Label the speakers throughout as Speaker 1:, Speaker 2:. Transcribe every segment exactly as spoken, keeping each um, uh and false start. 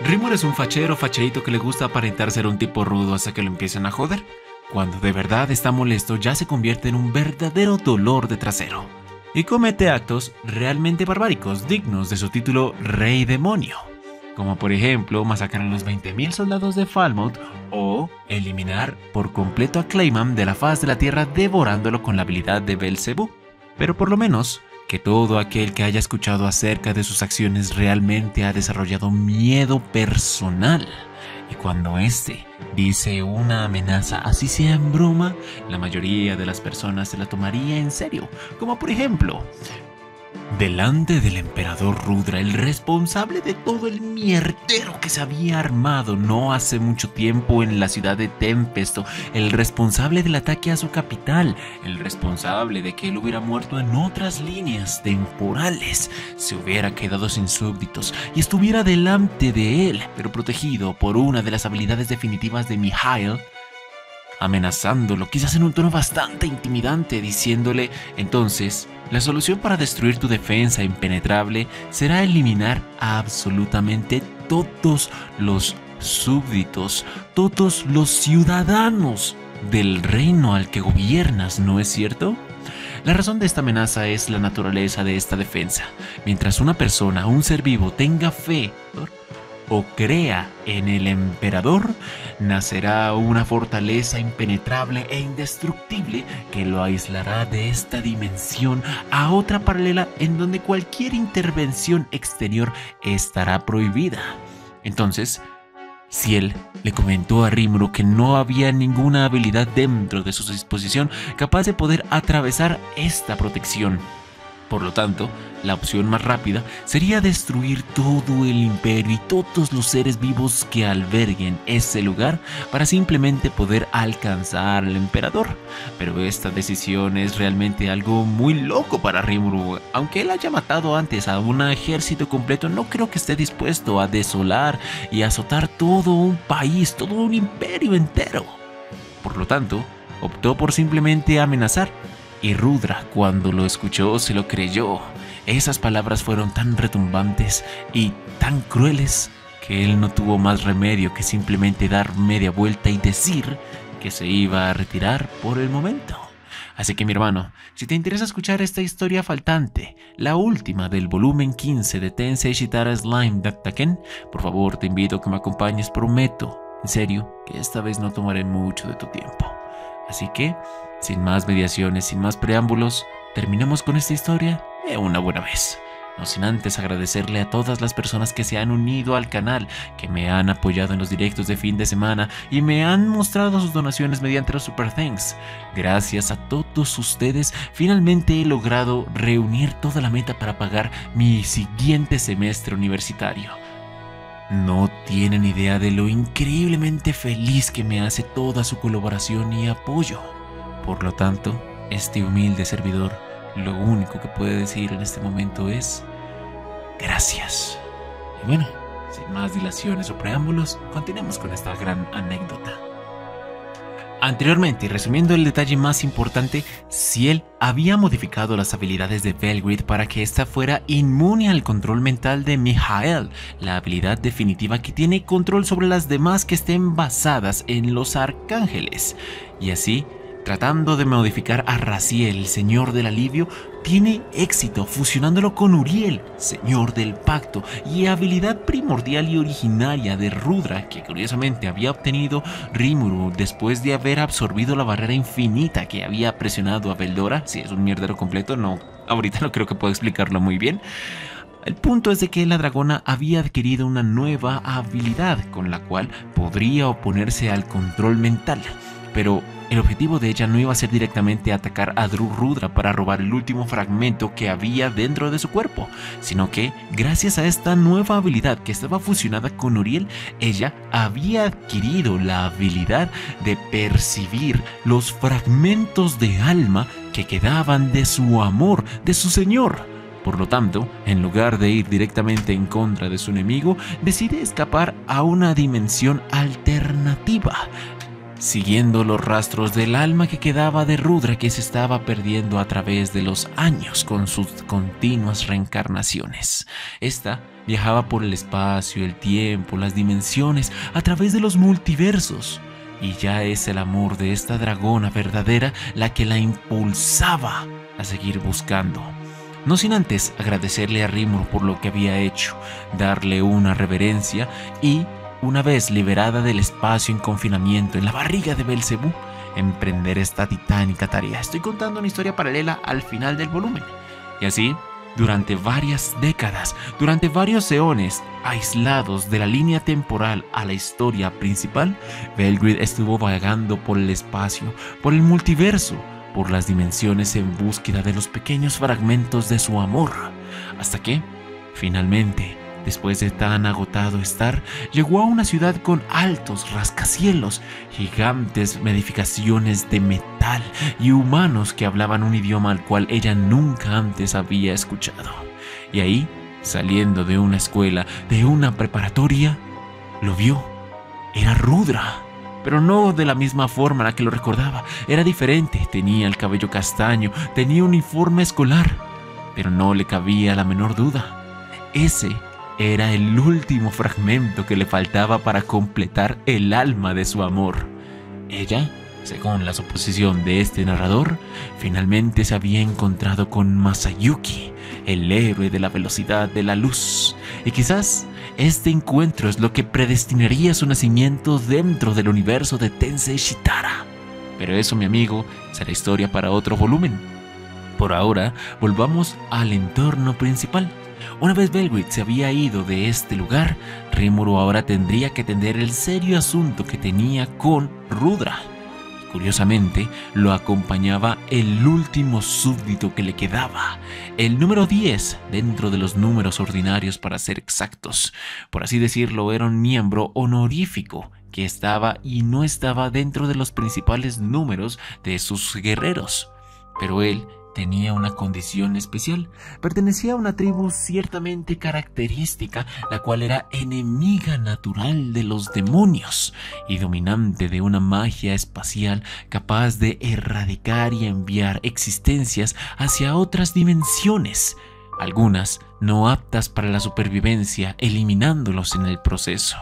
Speaker 1: Rimur es un fachero facherito que le gusta aparentar ser un tipo rudo hasta que lo empiezan a joder. Cuando de verdad está molesto, ya se convierte en un verdadero dolor de trasero y comete actos realmente barbáricos dignos de su título Rey Demonio, como por ejemplo masacrar a los veinte mil soldados de Falmouth o eliminar por completo a Clayman de la faz de la tierra devorándolo con la habilidad de Belzebú. Pero por lo menos que todo aquel que haya escuchado acerca de sus acciones realmente ha desarrollado miedo personal. Y cuando éste dice una amenaza, así sea en broma, la mayoría de las personas se la tomaría en serio. Como por ejemplo, delante del emperador Rudra, el responsable de todo el mierdero que se había armado no hace mucho tiempo en la ciudad de Tempesto, el responsable del ataque a su capital, el responsable de que él hubiera muerto en otras líneas temporales, se hubiera quedado sin súbditos y estuviera delante de él, pero protegido por una de las habilidades definitivas de Mihail, amenazándolo, quizás en un tono bastante intimidante, diciéndole: entonces, la solución para destruir tu defensa impenetrable será eliminar a absolutamente todos los súbditos, todos los ciudadanos del reino al que gobiernas, ¿no es cierto? La razón de esta amenaza es la naturaleza de esta defensa. Mientras una persona, un ser vivo, tenga fe o crea en el emperador, nacerá una fortaleza impenetrable e indestructible que lo aislará de esta dimensión a otra paralela en donde cualquier intervención exterior estará prohibida. Entonces, si él le comentó a Rimuru que no había ninguna habilidad dentro de su disposición capaz de poder atravesar esta protección, por lo tanto, la opción más rápida sería destruir todo el imperio y todos los seres vivos que alberguen ese lugar para simplemente poder alcanzar al emperador. Pero esta decisión es realmente algo muy loco para Rimuru. Aunque él haya matado antes a un ejército completo, no creo que esté dispuesto a desolar y azotar todo un país, todo un imperio entero. Por lo tanto, optó por simplemente amenazar. Y Rudra, cuando lo escuchó, se lo creyó. Esas palabras fueron tan retumbantes y tan crueles que él no tuvo más remedio que simplemente dar media vuelta y decir que se iba a retirar por el momento. Así que mi hermano, si te interesa escuchar esta historia faltante, la última del volumen quince de Tensei Shitara Slime Dattaken, por favor te invito a que me acompañes. Prometo, en serio, que esta vez no tomaré mucho de tu tiempo. Así que, sin más mediaciones, sin más preámbulos, terminemos con esta historia de una buena vez. No sin antes agradecerle a todas las personas que se han unido al canal, que me han apoyado en los directos de fin de semana y me han mostrado sus donaciones mediante los Super Thanks. Gracias a todos ustedes, finalmente he logrado reunir toda la meta para pagar mi siguiente semestre universitario. No tienen idea de lo increíblemente feliz que me hace toda su colaboración y apoyo. Por lo tanto, este humilde servidor, lo único que puede decir en este momento es gracias. Y bueno, sin más dilaciones o preámbulos, continuemos con esta gran anécdota. Anteriormente, y resumiendo el detalle más importante, Ciel había modificado las habilidades de Belgrid para que ésta fuera inmune al control mental de Mihail, la habilidad definitiva que tiene control sobre las demás que estén basadas en los arcángeles. Y así, tratando de modificar a Raziel, el señor del alivio, tiene éxito fusionándolo con Uriel, señor del pacto, y habilidad primordial y originaria de Rudra, que curiosamente había obtenido Rimuru después de haber absorbido la barrera infinita que había presionado a Veldora. Si es un mierdero completo, no, ahorita no creo que pueda explicarlo muy bien. El punto es de que la dragona había adquirido una nueva habilidad con la cual podría oponerse al control mental, pero el objetivo de ella no iba a ser directamente atacar a Dru Rudra para robar el último fragmento que había dentro de su cuerpo, sino que, gracias a esta nueva habilidad que estaba fusionada con Uriel, ella había adquirido la habilidad de percibir los fragmentos de alma que quedaban de su amor, de su señor. Por lo tanto, en lugar de ir directamente en contra de su enemigo, decide escapar a una dimensión alternativa, siguiendo los rastros del alma que quedaba de Rudra, que se estaba perdiendo a través de los años con sus continuas reencarnaciones. Esta viajaba por el espacio, el tiempo, las dimensiones, a través de los multiversos. Y ya es el amor de esta dragona verdadera la que la impulsaba a seguir buscando. No sin antes agradecerle a Rimuru por lo que había hecho, darle una reverencia y, una vez liberada del espacio en confinamiento en la barriga de Belcebú, emprender esta titánica tarea. Estoy contando una historia paralela al final del volumen. Y así, durante varias décadas, durante varios eones, aislados de la línea temporal a la historia principal, Belgrid estuvo vagando por el espacio, por el multiverso, por las dimensiones en búsqueda de los pequeños fragmentos de su amor, hasta que, finalmente, después de tan agotado estar, llegó a una ciudad con altos rascacielos, gigantes edificaciones de metal y humanos que hablaban un idioma al cual ella nunca antes había escuchado. Y ahí, saliendo de una escuela, de una preparatoria, lo vio. Era Rudra. Pero no de la misma forma en la que lo recordaba. Era diferente, tenía el cabello castaño, tenía un uniforme escolar, pero no le cabía la menor duda. Ese era el último fragmento que le faltaba para completar el alma de su amor. Ella, según la suposición de este narrador, finalmente se había encontrado con Masayuki, el héroe de la velocidad de la luz, y quizás este encuentro es lo que predestinaría su nacimiento dentro del universo de Tensei Shitara. Pero eso, mi amigo, será historia para otro volumen. Por ahora, volvamos al entorno principal. Una vez Belgrid se había ido de este lugar, Rimuru ahora tendría que atender el serio asunto que tenía con Rudra. Curiosamente, lo acompañaba el último súbdito que le quedaba, el número diez dentro de los números ordinarios para ser exactos. Por así decirlo, era un miembro honorífico que estaba y no estaba dentro de los principales números de sus guerreros. Pero él tenía una condición especial. Pertenecía a una tribu ciertamente característica, la cual era enemiga natural de los demonios y dominante de una magia espacial capaz de erradicar y enviar existencias hacia otras dimensiones, algunas no aptas para la supervivencia, eliminándolos en el proceso.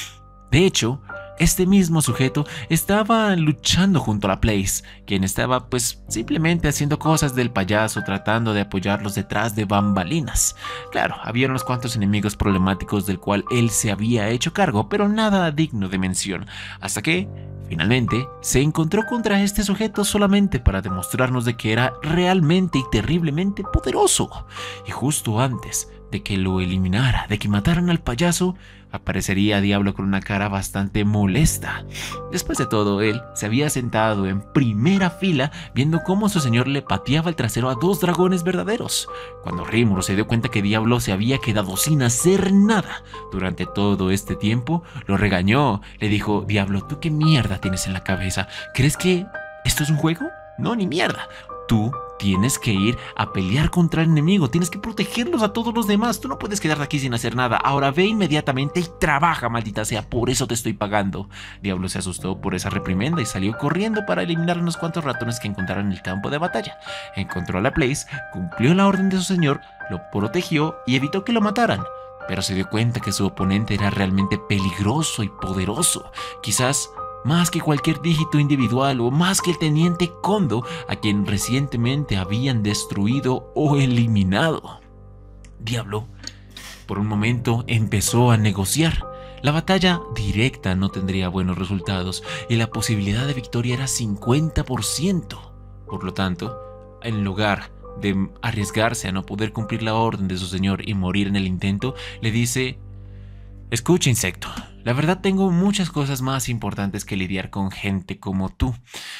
Speaker 1: De hecho, este mismo sujeto estaba luchando junto a la Place, quien estaba pues simplemente haciendo cosas del payaso, tratando de apoyarlos detrás de bambalinas. Claro, había unos cuantos enemigos problemáticos del cual él se había hecho cargo, pero nada digno de mención, hasta que finalmente se encontró contra este sujeto solamente para demostrarnos de que era realmente y terriblemente poderoso. Y justo antes de que lo eliminara, de que mataran al payaso, aparecería Diablo con una cara bastante molesta. Después de todo, él se había sentado en primera fila viendo cómo su señor le pateaba el trasero a dos dragones verdaderos. Cuando Rimuru se dio cuenta que Diablo se había quedado sin hacer nada durante todo este tiempo, lo regañó. Le dijo: Diablo, ¿tú qué mierda tienes en la cabeza? ¿Crees que esto es un juego? No, ni mierda. Tú tienes que ir a pelear contra el enemigo, tienes que protegerlos a todos los demás, tú no puedes quedarte aquí sin hacer nada. Ahora ve inmediatamente y trabaja, maldita sea, por eso te estoy pagando. Diablo se asustó por esa reprimenda y salió corriendo para eliminar unos cuantos ratones que encontraron en el campo de batalla. Encontró a la Place, cumplió la orden de su señor, lo protegió y evitó que lo mataran. Pero se dio cuenta que su oponente era realmente peligroso y poderoso, quizás más que cualquier dígito individual o más que el teniente Kondo, a quien recientemente habían destruido o eliminado. Diablo, por un momento, empezó a negociar. La batalla directa no tendría buenos resultados y la posibilidad de victoria era cincuenta por ciento. Por lo tanto, en lugar de arriesgarse a no poder cumplir la orden de su señor y morir en el intento, le dice: escucha, insecto, la verdad tengo muchas cosas más importantes que lidiar con gente como tú,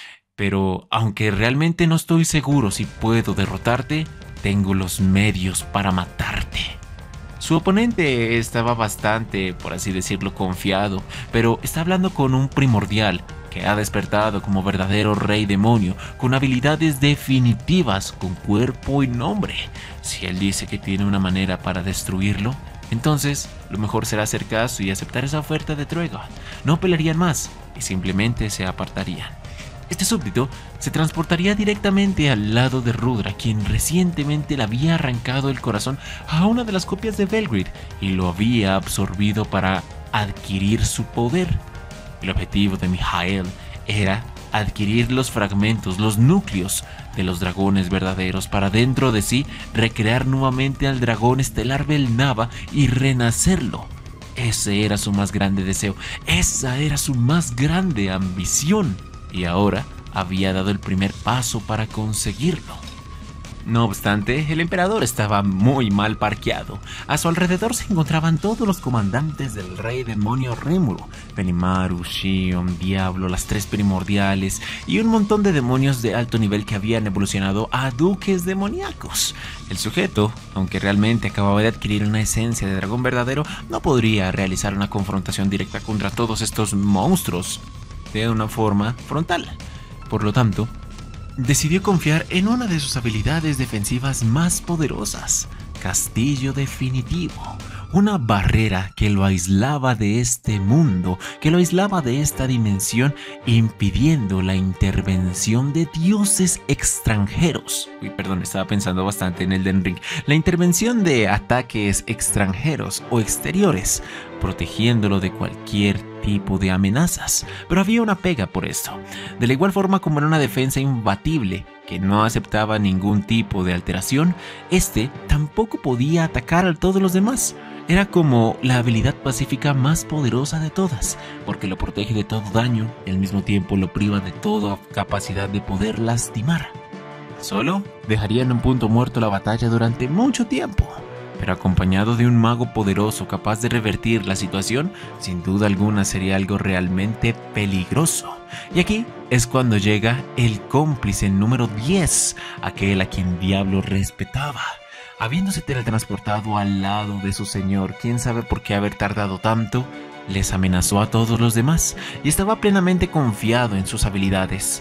Speaker 1: pero aunque realmente no estoy seguro si puedo derrotarte, tengo los medios para matarte. Su oponente estaba bastante, por así decirlo, confiado, pero está hablando con un primordial que ha despertado como verdadero rey demonio, con habilidades definitivas, con cuerpo y nombre. Si él dice que tiene una manera para destruirlo, entonces lo mejor será hacer caso y aceptar esa oferta de tregua. No pelearían más, y simplemente se apartarían. Este súbdito se transportaría directamente al lado de Rudra, quien recientemente le había arrancado el corazón a una de las copias de Belgrid y lo había absorbido para adquirir su poder. El objetivo de Mijael era adquirir los fragmentos, los núcleos de los dragones verdaderos para dentro de sí recrear nuevamente al dragón estelar Belnava y renacerlo. Ese era su más grande deseo, esa era su más grande ambición. Y ahora había dado el primer paso para conseguirlo. No obstante, el emperador estaba muy mal parqueado. A su alrededor se encontraban todos los comandantes del rey demonio Rimuru, Benimaru, Shion, Diablo, las tres primordiales y un montón de demonios de alto nivel que habían evolucionado a duques demoníacos. El sujeto, aunque realmente acababa de adquirir una esencia de dragón verdadero, no podría realizar una confrontación directa contra todos estos monstruos de una forma frontal. Por lo tanto, decidió confiar en una de sus habilidades defensivas más poderosas, Castillo Definitivo, una barrera que lo aislaba de este mundo, que lo aislaba de esta dimensión, impidiendo la intervención de dioses extranjeros. Uy, perdón, estaba pensando bastante en Elden Ring. La intervención de ataques extranjeros o exteriores, protegiéndolo de cualquier tipo de amenazas. Pero había una pega por esto. De la igual forma como era una defensa imbatible que no aceptaba ningún tipo de alteración, este tampoco podía atacar a todos los demás. Era como la habilidad pacífica más poderosa de todas, porque lo protege de todo daño y al mismo tiempo lo priva de toda capacidad de poder lastimar. Solo dejaría en un punto muerto la batalla durante mucho tiempo, pero acompañado de un mago poderoso capaz de revertir la situación, sin duda alguna sería algo realmente peligroso. Y aquí es cuando llega el cómplice número diez, aquel a quien Diablo respetaba. Habiéndose teletransportado al lado de su señor, quién sabe por qué haber tardado tanto, les amenazó a todos los demás y estaba plenamente confiado en sus habilidades.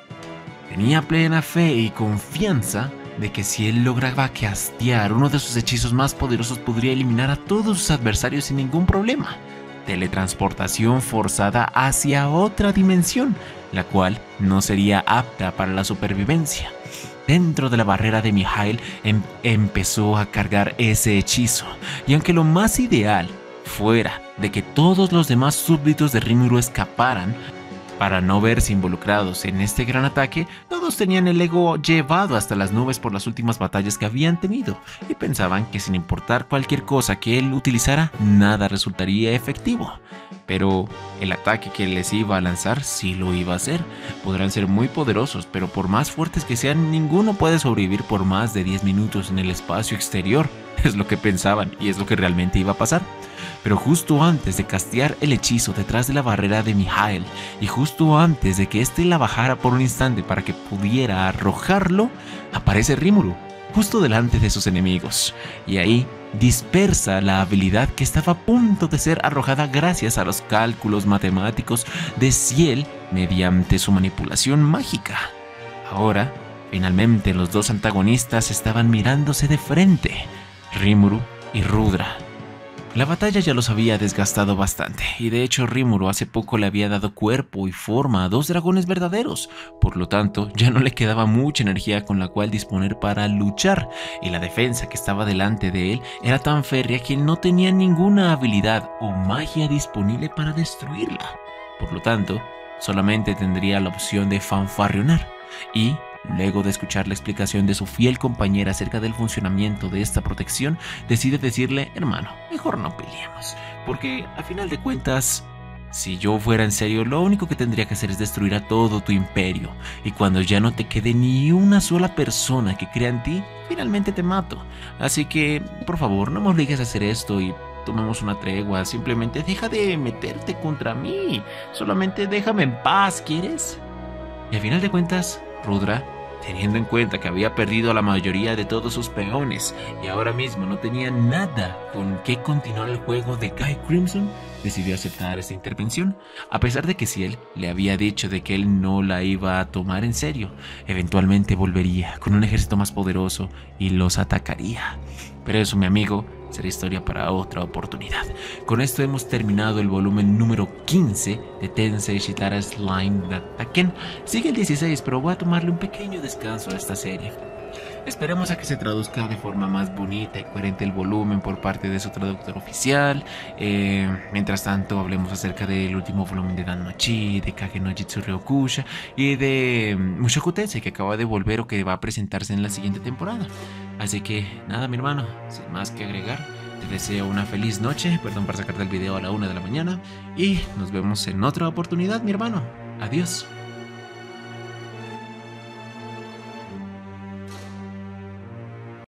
Speaker 1: Tenía plena fe y confianza de que si él lograba castear uno de sus hechizos más poderosos podría eliminar a todos sus adversarios sin ningún problema. Teletransportación forzada hacia otra dimensión, la cual no sería apta para la supervivencia. Dentro de la barrera de Mijael em empezó a cargar ese hechizo, y aunque lo más ideal fuera de que todos los demás súbditos de Rimuru escaparan para no verse involucrados en este gran ataque, todos tenían el ego llevado hasta las nubes por las últimas batallas que habían tenido y pensaban que sin importar cualquier cosa que él utilizara, nada resultaría efectivo. Pero el ataque que les iba a lanzar sí lo iba a hacer. Podrán ser muy poderosos, pero por más fuertes que sean, ninguno puede sobrevivir por más de diez minutos en el espacio exterior. Es lo que pensaban y es lo que realmente iba a pasar. Pero justo antes de castear el hechizo detrás de la barrera de Mijael y justo antes de que éste la bajara por un instante para que pudiera arrojarlo, aparece Rimuru justo delante de sus enemigos y ahí dispersa la habilidad que estaba a punto de ser arrojada gracias a los cálculos matemáticos de Ciel mediante su manipulación mágica. Ahora, finalmente los dos antagonistas estaban mirándose de frente, Rimuru y Rudra. La batalla ya los había desgastado bastante, y de hecho Rimuru hace poco le había dado cuerpo y forma a dos dragones verdaderos, por lo tanto ya no le quedaba mucha energía con la cual disponer para luchar, y la defensa que estaba delante de él era tan férrea que no tenía ninguna habilidad o magia disponible para destruirla. Por lo tanto, solamente tendría la opción de fanfarronar, y luego de escuchar la explicación de su fiel compañera acerca del funcionamiento de esta protección, decide decirle: hermano, mejor no peleemos, porque a final de cuentas, si yo fuera en serio, lo único que tendría que hacer es destruir a todo tu imperio, y cuando ya no te quede ni una sola persona que crea en ti, finalmente te mato. Así que, por favor, no me obligues a hacer esto y tomemos una tregua. Simplemente deja de meterte contra mí, solamente déjame en paz, ¿quieres? Y a final de cuentas, Rudra, teniendo en cuenta que había perdido a la mayoría de todos sus peones y ahora mismo no tenía nada con qué continuar el juego de Guy Crimson, decidió aceptar esta intervención, a pesar de que Ciel le había dicho de que él no la iba a tomar en serio. Eventualmente volvería con un ejército más poderoso y los atacaría. Pero eso, mi amigo, será historia para otra oportunidad. Con esto hemos terminado el volumen número quince de Tensei Shitara Slime Dattaken. Sigue el dieciséis, pero voy a tomarle un pequeño descanso a esta serie. Esperemos a que se traduzca de forma más bonita y coherente el volumen por parte de su traductor oficial. Eh, mientras tanto, hablemos acerca del último volumen de Danmachi, de Kage no Jitsu Ryokusha y de Mushoku Tensei, que acaba de volver o que va a presentarse en la siguiente temporada. Así que nada, mi hermano, sin más que agregar, te deseo una feliz noche. Perdón por sacarte el video a la una de la mañana y nos vemos en otra oportunidad, mi hermano. Adiós.